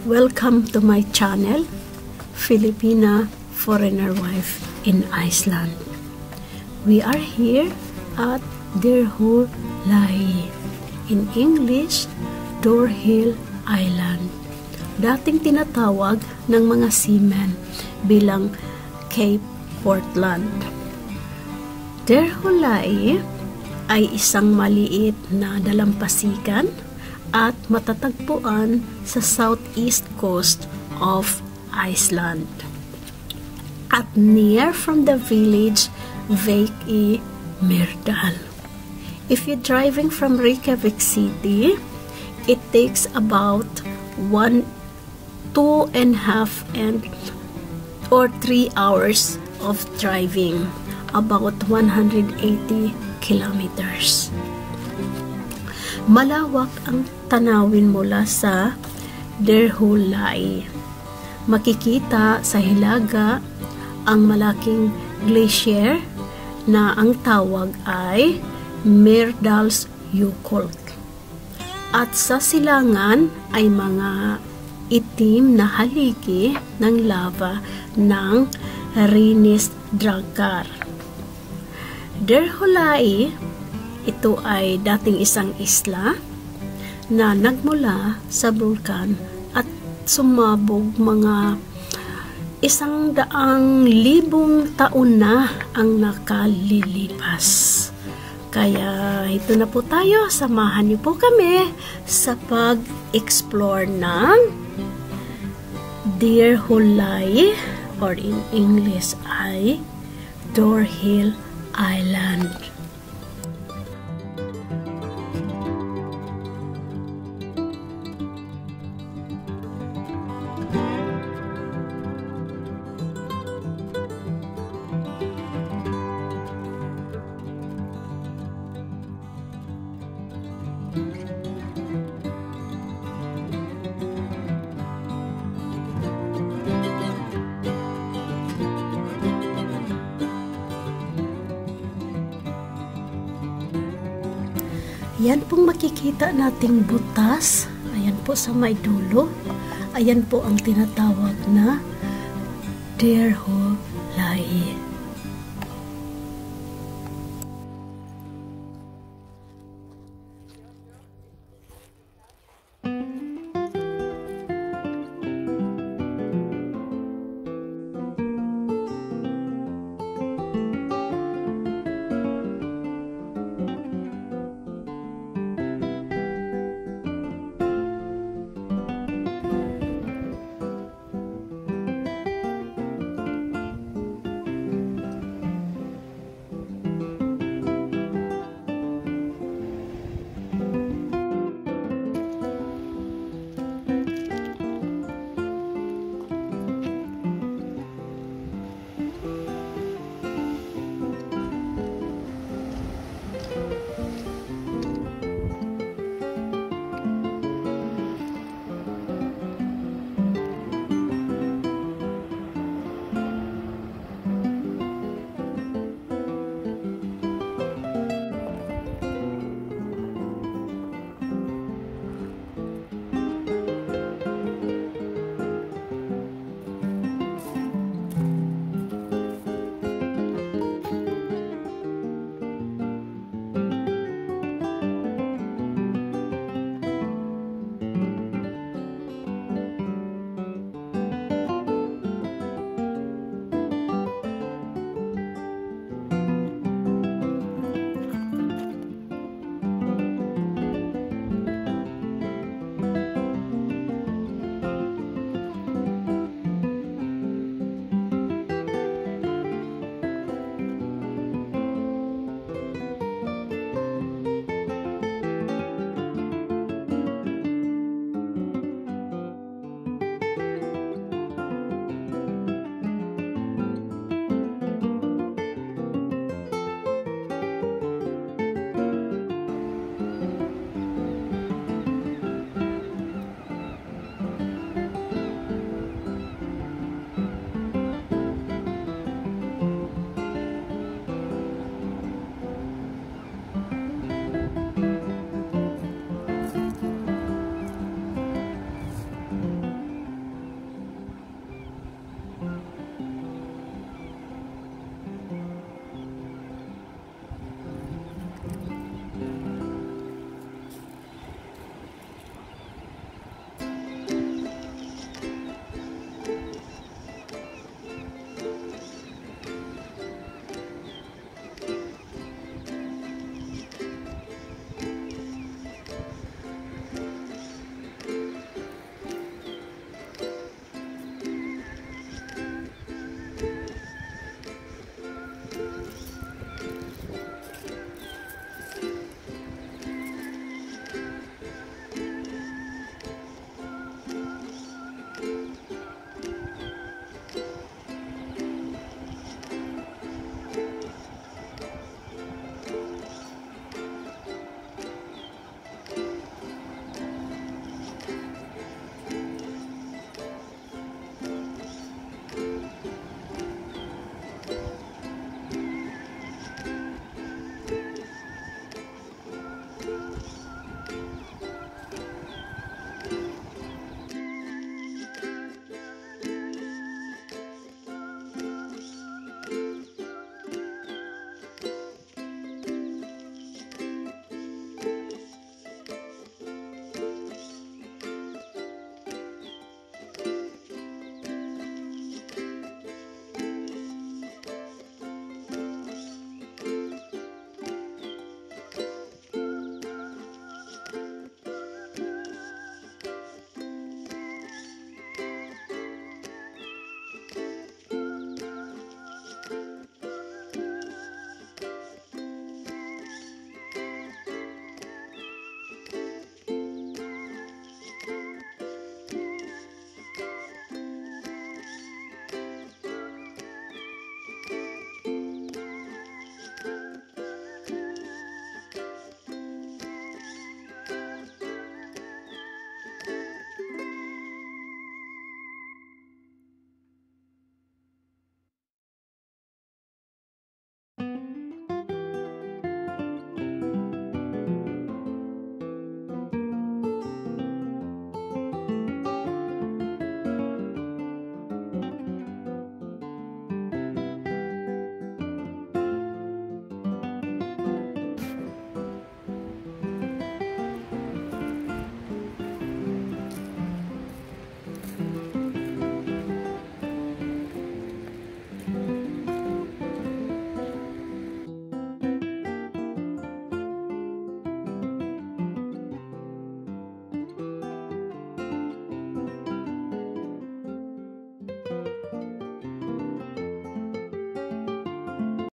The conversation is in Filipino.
Welcome to my channel, Filipina Foreigner Wife in Iceland. We are here at Dyrhólaey, in English, Dyrhólaey Island. Dating tinatawag ng mga seamen bilang Cape Portland. Dyrhólaey ay isang maliit na dalampasigan at matatagpuan sa southeast coast of Iceland. At near from the village Myrdal. If you're driving from Reykjavik City, it takes about 2.5 or 3 hours of driving, about 180 kilometers. Malawak ang tanawin mula sa Dyrhólaey. Makikita sa hilaga ang malaking glacier na ang tawag ay Myrdal's Jökull. At sa silangan ay mga itim na haligi ng lava ng Reynisdragar. Dyrhólaey, ito ay dating isang isla na nagmula sa bulkan at sumabog mga 100,000 taon na ang nakalilipas. Kaya ito na po tayo, samahan niyo po kami sa pag-explore ng Dyrhólaey, or in English ay Dyrhólaey Island. Ayan pong makikita nating butas. Ayan po sa may dulo. Ayan po ang tinatawag na Dyrhólaey.